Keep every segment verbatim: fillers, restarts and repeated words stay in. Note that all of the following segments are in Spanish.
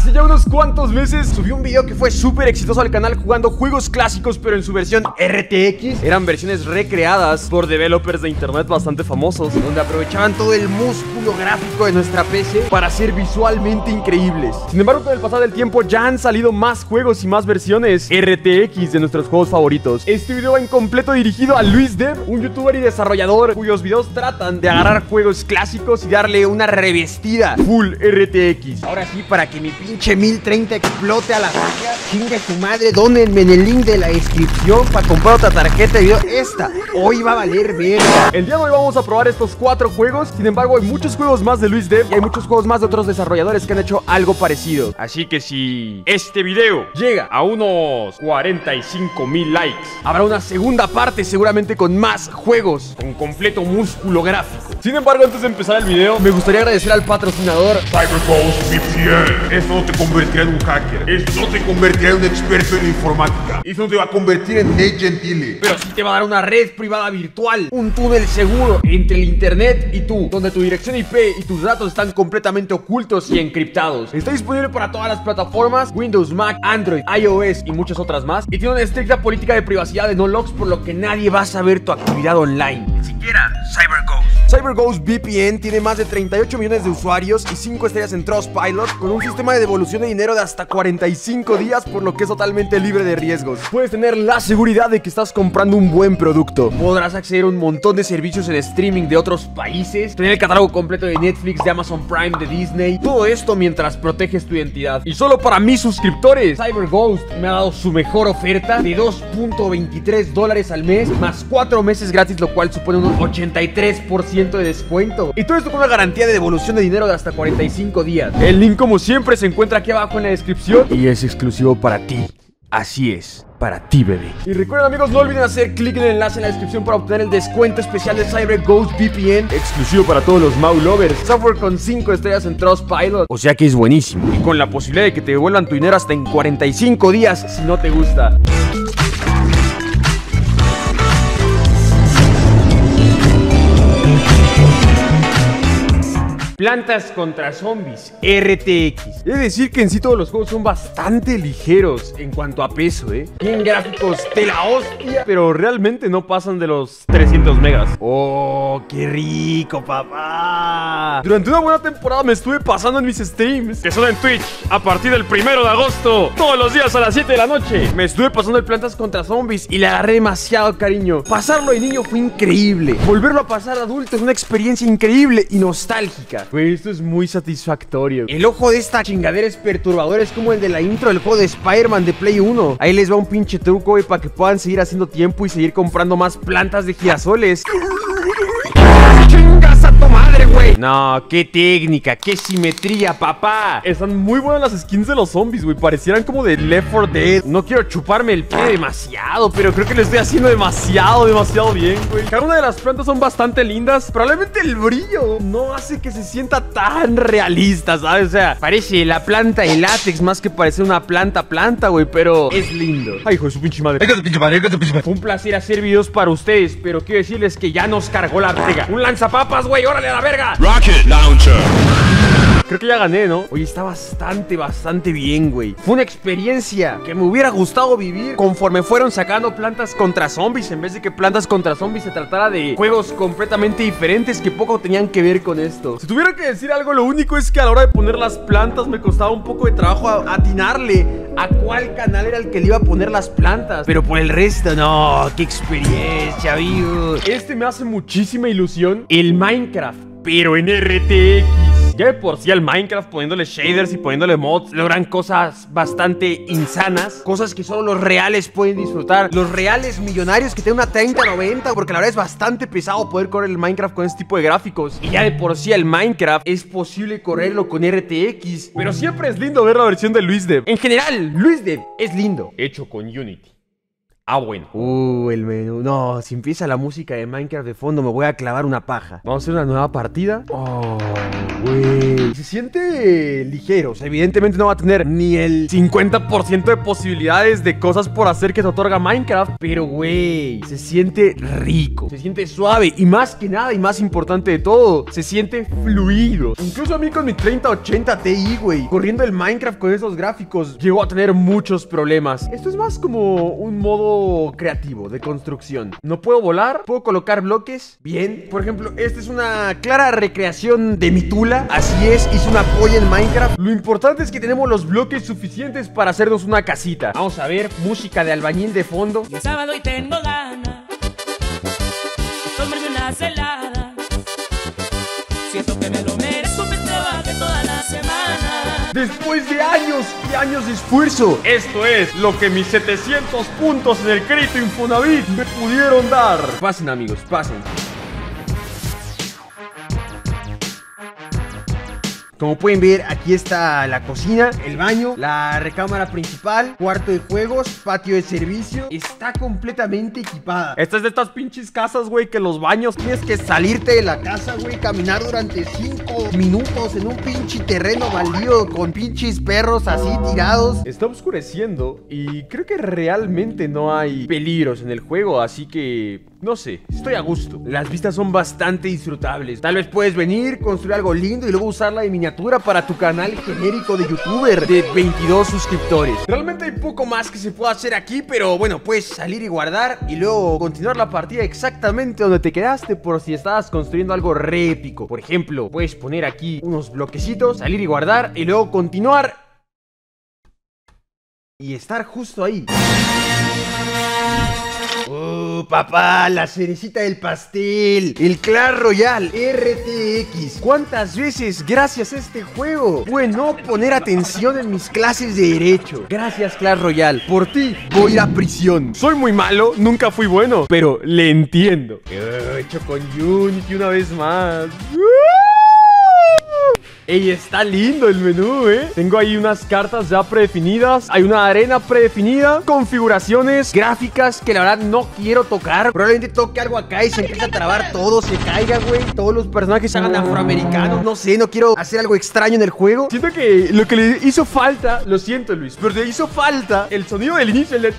Hace ya unos cuantos meses subí un video que fue súper exitoso al canal jugando juegos clásicos pero en su versión R T X. Eran versiones recreadas por developers de internet bastante famosos, donde aprovechaban todo el músculo gráfico de nuestra P C para ser visualmente increíbles. Sin embargo, con el pasar del tiempo ya han salido más juegos y más versiones R T X de nuestros juegos favoritos. Este video va en completo dirigido a LuisDev, un youtuber y desarrollador cuyos videos tratan de agarrar juegos clásicos y darle una revestida full R T X. Ahora sí, para que mi pinche mil treinta explote a la verga, chingue su madre, dónenme en el link de la descripción para comprar otra tarjeta de video. Esta hoy va a valer verga. El día de hoy vamos a probar estos cuatro juegos. Sin embargo, hay muchos juegos más de LuisDev y hay muchos juegos más de otros desarrolladores que han hecho algo parecido. Así que si este video llega a unos cuarenta y cinco mil likes, habrá una segunda parte seguramente con más juegos con completo músculo gráfico. Sin embargo, antes de empezar el video, me gustaría agradecer al patrocinador CyberGhost V P N. Eso no te convertirá en un hacker. Eso no te convertirá en un experto en informática. Eso no te va a convertir en Nate Gentile. Pero sí te va a dar una red privada virtual, un túnel seguro entre el internet y tú, donde tu dirección I P y tus datos están completamente ocultos y encriptados. Está disponible para todas las plataformas: Windows, Mac, Android, iOS y muchas otras más. Y tiene una estricta política de privacidad de no logs, por lo que nadie va a saber tu actividad online, ni siquiera CyberGhost. CyberGhost V P N tiene más de treinta y ocho millones de usuarios y cinco estrellas en Trustpilot, con un sistema de devolución de dinero de hasta cuarenta y cinco días, por lo que es totalmente libre de riesgos. Puedes tener la seguridad de que estás comprando un buen producto. Podrás acceder a un montón de servicios en streaming de otros países, tener el catálogo completo de Netflix, de Amazon Prime, de Disney. Todo esto mientras proteges tu identidad. Y solo para mis suscriptores, CyberGhost me ha dado su mejor oferta de dos punto veintitrés dólares al mes, más cuatro meses gratis, lo cual supone un ochenta y tres por ciento de descuento. Y todo esto con una garantía de devolución de dinero de hasta cuarenta y cinco días. El link, como siempre, se encuentra aquí abajo en la descripción y es exclusivo para ti. Así es, para ti, bebé. Y recuerden, amigos, no olviden hacer clic en el enlace en la descripción para obtener el descuento especial de CyberGhost V P N, exclusivo para todos los Mau lovers. Software con cinco estrellas en Trustpilot, o sea que es buenísimo. Y con la posibilidad de que te devuelvan tu dinero hasta en cuarenta y cinco días si no te gusta. Plantas contra Zombies R T X. He de decir que en sí todos los juegos son bastante ligeros en cuanto a peso, ¿eh? Tienen gráficos de la hostia, pero realmente no pasan de los trescientos megas. ¡Oh, qué rico, papá! Durante una buena temporada me estuve pasando en mis streams, que son en Twitch, a partir del primero de agosto, todos los días a las siete de la noche. Me estuve pasando el Plantas contra Zombies y le agarré demasiado cariño. Pasarlo de niño fue increíble. Volverlo a pasar de adulto es una experiencia increíble y nostálgica. Güey, esto es muy satisfactorio. El ojo de esta chingadera es perturbador. Es como el de la intro del juego de Spider-Man de Play uno. Ahí les va un pinche truco, güey, para que puedan seguir haciendo tiempo y seguir comprando más plantas de girasoles. ¡Chingas a tu madre, güey! No, qué técnica, qué simetría, papá. Están muy buenas las skins de los zombies, güey. Parecieran como de Left four Dead. No quiero chuparme el pie demasiado, pero creo que lo estoy haciendo demasiado, demasiado bien, güey. Cada una de las plantas son bastante lindas. Probablemente el brillo no hace que se sienta tan realista, ¿sabes? O sea, parece la planta de látex más que parece una planta planta, güey, pero es lindo. Ay, hijo de su pinche madre. Fue un placer hacer videos para ustedes, pero quiero decirles que ya nos cargó la verga. Un lanzapapas, güey, órale a la verga. Rocket Launcher. Creo que ya gané, ¿no? Oye, está bastante, bastante bien, güey. Fue una experiencia que me hubiera gustado vivir conforme fueron sacando Plantas contra Zombies, en vez de que Plantas contra Zombies se tratara de juegos completamente diferentes que poco tenían que ver con esto. Si tuviera que decir algo, lo único es que a la hora de poner las plantas me costaba un poco de trabajo atinarle a cuál canal era el que le iba a poner las plantas. Pero por el resto, no, qué experiencia, amigos. Este me hace muchísima ilusión, el Minecraft, pero en R T X. Ya de por sí al Minecraft, poniéndole shaders y poniéndole mods, logran cosas bastante insanas, cosas que solo los reales pueden disfrutar. Los reales millonarios que tienen una treinta noventa, porque la verdad es bastante pesado poder correr el Minecraft con este tipo de gráficos. Y ya de por sí el Minecraft es posible correrlo con R T X. Pero siempre es lindo ver la versión de LuisDev. En general, LuisDev es lindo, hecho con Unity. Ah, bueno. Uh, el menú. No, si empieza la música de Minecraft de fondo, me voy a clavar una paja. Vamos a hacer una nueva partida. Oh, güey. Se siente ligero. O sea, evidentemente no va a tener ni el cincuenta por ciento de posibilidades de cosas por hacer que te otorga Minecraft. Pero, güey, se siente rico. Se siente suave. Y más que nada, y más importante de todo, se siente fluido. Incluso a mí con mi treinta ochenta Ti, güey, corriendo el Minecraft con esos gráficos, llegó a tener muchos problemas. Esto es más como un modo creativo de construcción. No puedo volar, puedo colocar bloques. Bien, por ejemplo, esta es una clara recreación de mi Tula. Así es, hice una polla en Minecraft. Lo importante es que tenemos los bloques suficientes para hacernos una casita. Vamos a ver, música de albañil de fondo. El sábado y tengo ganas de tomarme una celada. Siento que me lo merezco, me trabajé toda la semana. Después de años y años de esfuerzo, esto es lo que mis setecientos puntos en el crédito Infonavit me pudieron dar. Pasen, amigos, pasen. Como pueden ver, aquí está la cocina, el baño, la recámara principal, cuarto de juegos, patio de servicio. Está completamente equipada. Esta es de estas pinches casas, güey, que los baños tienes que salirte de la casa, güey, caminar durante cinco minutos en un pinche terreno baldío con pinches perros así tirados. Está oscureciendo y creo que realmente no hay peligros en el juego, así que... no sé, estoy a gusto. Las vistas son bastante disfrutables. Tal vez puedes venir, construir algo lindo y luego usarla de miniatura para tu canal genérico de youtuber de veintidós suscriptores. Realmente hay poco más que se pueda hacer aquí, pero bueno, puedes salir y guardar y luego continuar la partida exactamente donde te quedaste por si estabas construyendo algo re épico. Por ejemplo, puedes poner aquí unos bloquecitos, salir y guardar y luego continuar y estar justo ahí. Oh, papá, la cerecita del pastel, el Clash Royale R T X. ¿Cuántas veces, gracias a este juego, pude no poner atención en mis clases de derecho? Gracias, Clash Royale. Por ti voy a ir a prisión. Soy muy malo, nunca fui bueno, pero le entiendo. Oh, hecho con Unity una vez más. Ey, está lindo el menú, ¿eh? Tengo ahí unas cartas ya predefinidas. Hay una arena predefinida, configuraciones, gráficas que la verdad no quiero tocar. Probablemente toque algo acá y se empiece a trabar todo, se caiga, güey. Todos los personajes se hagan afroamericanos. No sé, no quiero hacer algo extraño en el juego. Siento que lo que le hizo falta, lo siento, Luis, pero le hizo falta el sonido del inicio, el de...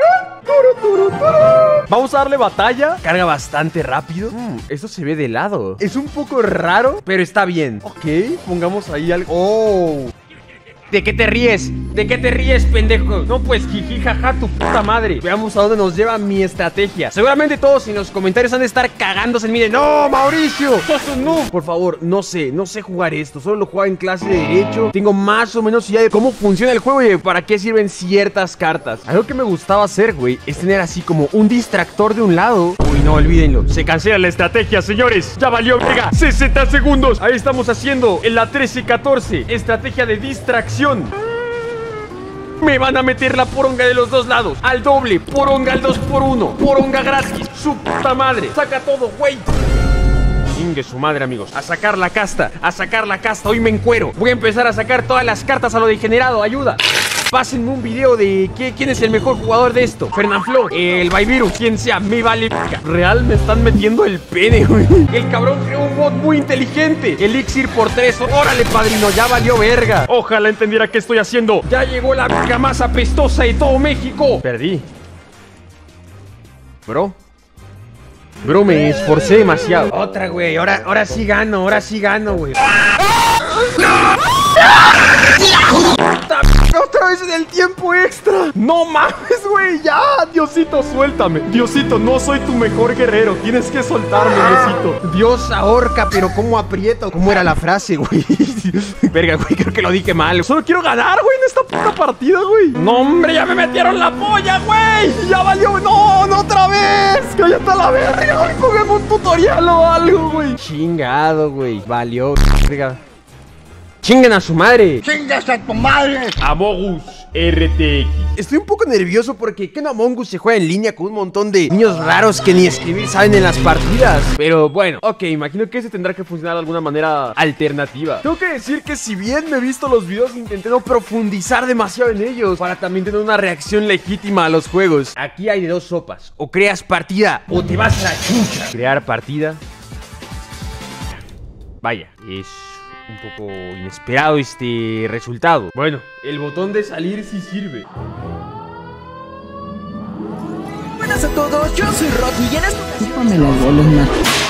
Vamos a darle batalla. Carga bastante rápido. mm, Esto se ve de lado. Es un poco raro, pero está bien. Ok, pongamos ahí algo. Oh, ¿de qué te ríes? ¿De qué te ríes, pendejo? No, pues jiji, jaja, tu puta madre. Veamos a dónde nos lleva mi estrategia. Seguramente todos en los comentarios han de estar cagándose en mí de ¡no, Mauricio! ¡Sos un noob! Por favor, no sé, no sé jugar esto. Solo lo jugaba en clase de derecho. Tengo más o menos idea de cómo funciona el juego y de para qué sirven ciertas cartas. Algo que me gustaba hacer, güey, es tener así como un distractor de un lado. Uy, no, olvídenlo. Se cancela la estrategia, señores. Ya valió, venga, sesenta segundos. Ahí estamos haciendo en la trece catorce. Estrategia de distracción. Me van a meter la poronga de los dos lados. Al doble, poronga al dos por uno. Poronga gratis, su puta madre. Saca todo, güey. Ingue su madre, amigos. A sacar la casta, a sacar la casta. Hoy me encuero. Voy a empezar a sacar todas las cartas a lo degenerado. Ayuda. Pásenme un video de qué, quién es el mejor jugador de esto. Fernanfloo, el Baiviru, quien sea, me vale. Real me están metiendo el pene, güey. El cabrón creó un bot muy inteligente. Elixir por tres. Órale, padrino, ya valió verga. Ojalá entendiera qué estoy haciendo. Ya llegó la verga más apestosa de todo México. Perdí. Bro. Bro, me esforcé demasiado. Otra, güey. Ahora, ahora sí gano, ahora sí gano, güey. Otra vez en el tiempo extra. No mames, güey, ya. Diosito, suéltame. Diosito, no soy tu mejor guerrero. Tienes que soltarme, Diosito. Dios ahorca, pero ¿cómo aprieto? ¿Cómo era la frase, güey? Verga, güey, creo que lo dije mal. Solo quiero ganar, güey, en esta puta partida, güey. No, hombre, ya me metieron la polla, güey. Ya valió. No, no, otra vez. Cállate a la verga, güey. Póngame un tutorial o algo, güey. Chingado, güey. Valió, verga. ¡Chinguen a su madre! ¡Chingas a tu madre! Among Us R T X. Estoy un poco nervioso porque que en Among Us se juega en línea con un montón de niños raros que ni escribir saben en las partidas. Pero bueno, ok, imagino que ese tendrá que funcionar de alguna manera alternativa. Tengo que decir que si bien me he visto los videos, intenté no profundizar demasiado en ellos para también tener una reacción legítima a los juegos. Aquí hay de dos sopas: o creas partida o te vas a la chucha. Crear partida. Vaya, es un poco inesperado este resultado. Bueno, el botón de salir sí sirve. Buenas a todos, yo soy Rodney y en esta ocasión... Chúpame las bolas, Nat.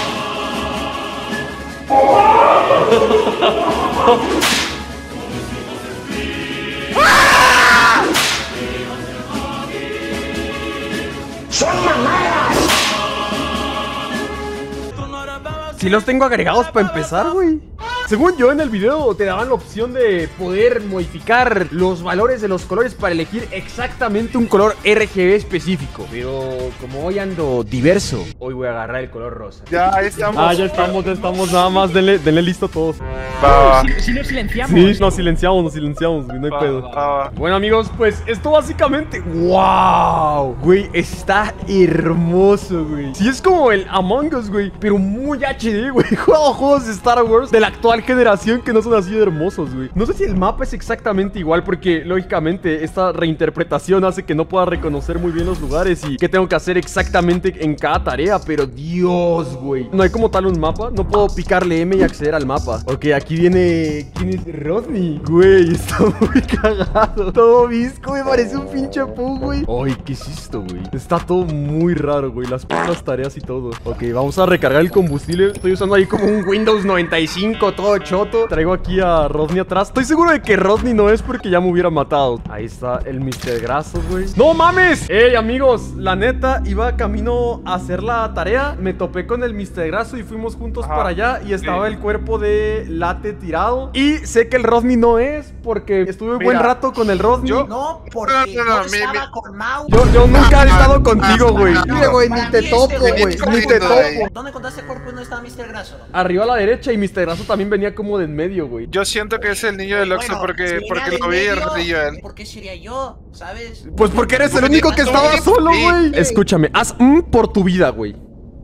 Si los tengo agregados para empezar, güey. Según yo, en el video te daban la opción de poder modificar los valores de los colores para elegir exactamente un color R G B específico. Pero como hoy ando diverso, hoy voy a agarrar el color rosa. Ya, ahí estamos. Ah, ya estamos, ya estamos. Nada más, denle, denle listo a todos. Va, va. Si, si nos silenciamos. Sí, nos silenciamos, nos silenciamos, güey, no hay Va, pedo. va, va. Bueno, amigos, pues esto básicamente... ¡Wow! Güey, está hermoso, güey. Sí, es como el Among Us, güey, pero muy H D, güey. Juego juegos de Star Wars de la actual generación que no son así de hermosos, güey. No sé si el mapa es exactamente igual porque, lógicamente, esta reinterpretación hace que no pueda reconocer muy bien los lugares y qué tengo que hacer exactamente en cada tarea, pero Dios, güey. No hay como tal un mapa, no puedo picarle M y acceder al mapa. Ok, aquí viene... ¿Quién es? Rodney. Güey, está muy cagado. Todo visco, me parece un pinche pug, güey. Ay, ¿qué es esto, güey? Está todo muy raro, güey. Las putas tareas y todo. Ok, vamos a recargar el combustible. Estoy usando ahí como un Windows noventa y cinco, todo choto. Traigo aquí a Rodney atrás. Estoy seguro de que Rodney no es porque ya me hubiera matado. Ahí está el mister Graso, güey. ¡No mames! Ey, amigos, la neta, iba camino a hacer la tarea. Me topé con el mister Graso y fuimos juntos Ajá. para allá. Y estaba Sí. el cuerpo de Late tirado. Y sé que el Rodney no es porque estuve Mira, buen rato con el Rodney. yo- No, porque No, no, no, yo mi- estaba mi- con Mau. Yo, yo nunca he estado no, contigo, no, güey. no, no. Mire, güey, ni Para te mí topo, este güey. güey Ni te no, güey. topo. ¿Dónde encontraste el cuerpo y no estaba mister Graso? Arriba a la derecha y mister Graso también venía como de en medio, güey. Yo siento que es el niño del Oxxo Bueno, porque, si era porque del lo vi y medio, ardillo él. ¿por qué sería yo? ¿Sabes? Pues porque eres el Porque único que tú estaba eres- solo, sí. güey. Escúchame, haz un por tu vida, güey.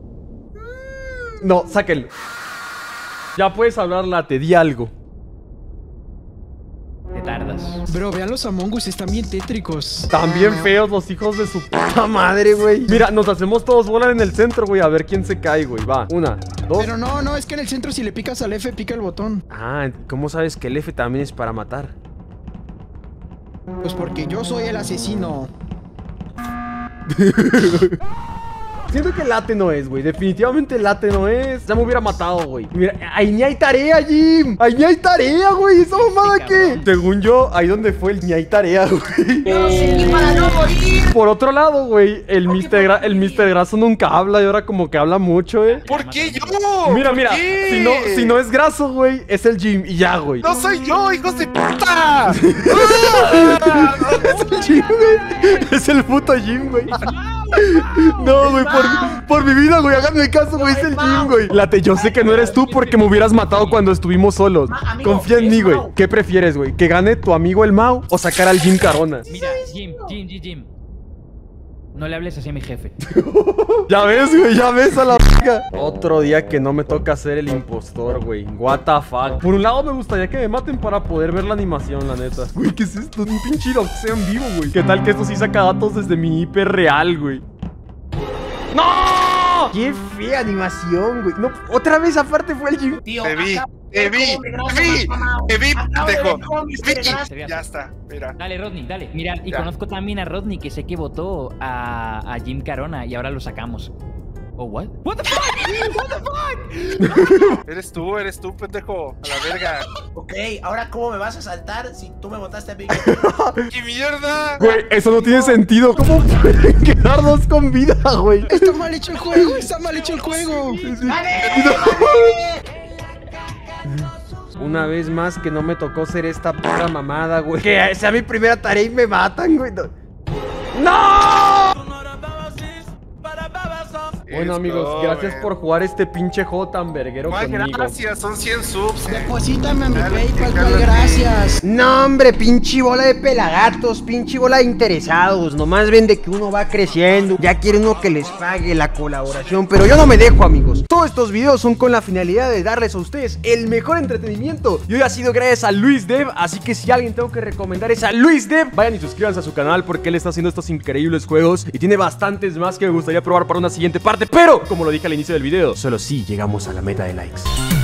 No, sáquenlo. Ya puedes hablar, Late, di algo. Te tardas. Bro, vean los Among Us, están bien tétricos. También feos los hijos de su puta madre, güey. Mira, nos hacemos todos bola en el centro, güey. A ver quién se cae, güey. Va, una, dos. Pero no, no, es que en el centro si le picas al F, pica el botón. Ah, ¿cómo sabes que el F también es para matar? Pues porque yo soy el asesino. Siento que Late no es, güey. Definitivamente Late no es. Ya me hubiera matado, güey. Mira, ahí ni hay tarea, Jim. Ahí ni hay tarea, güey. ¿Esa mamada qué? Según yo, ahí donde fue el ni hay tarea, güey. Yo sí, para no morir. Por otro lado, güey, el mister Gra- el mister Graso nunca habla y ahora como que habla mucho, eh. ¿Por qué yo? Mira, ¿Por mira, qué? si no, si no es Graso, güey, es el Jim y ya, güey. ¡No soy yo, hijos de puta! Es el Jim, güey. Es el puto Jim, güey. No, güey, por, por mi vida, güey, háganme caso, güey, es el Jim, güey. Late, yo sé que no eres tú porque me hubieras matado cuando estuvimos solos. Amigo, Confía en es mí, güey. Mau. ¿Qué prefieres, güey? ¿Que gane tu amigo el Mau o sacar al Jim Carona? Mira, Jim, Jim, Jim, Jim. No le hables así a mi jefe. Ya ves, güey, ya ves a la verga. Otro día que no me toca ser el impostor, güey. What the fuck. Por un lado me gustaría que me maten para poder ver la animación, la neta. Güey, ¿qué es esto? Un pinche iroxeo en vivo, güey. ¿Qué tal que esto sí saca datos desde mi I P real, güey? ¡No! ¡Qué fea animación, güey! No, otra vez aparte fue el Jim. Tío, Te vi, acabo te de vi, ver cómo te Graso vi, mató a Mau. te vi, Acabo de pendejo. ver cómo mister Vi. Graso- Ya está, mira. Dale, Rodney, dale. Mira, y Ya. conozco también a Rodney que sé que votó a, a Jim Carona y ahora lo sacamos. ¿Oh, what? What the fuck? What the fuck? Eres tú, eres tú, pendejo. A la verga. Ok, ahora ¿cómo me vas a saltar si tú me votaste a mí? ¡Qué mierda! Güey, eso no tiene sentido. ¿Cómo pueden quedar dos con vida, güey? Está mal hecho el juego, está mal hecho el juego. Una vez más que no me tocó ser esta puta mamada, güey. Que sea mi primera tarea y me matan, güey. No. ¡No! Bueno, amigos, go, gracias man. por jugar este pinche juego tan verguero Ay, conmigo. gracias, son cien subs. eh. Deposítame a mi Dale, PayPal, cálate. cual gracias. No, hombre, pinche bola de pelagatos, pinche bola de interesados. Nomás ven de que uno va creciendo. Ya quiere uno que les pague la colaboración. Pero yo no me dejo, amigos. Todos estos videos son con la finalidad de darles a ustedes el mejor entretenimiento. Y hoy ha sido gracias a Luis Dev. Así que si alguien tengo que recomendar es a Luis Dev, vayan y suscríbanse a su canal porque él está haciendo estos increíbles juegos y tiene bastantes más que me gustaría probar para una siguiente parte. Pero, como lo dije al inicio del video, solo si llegamos a la meta de likes.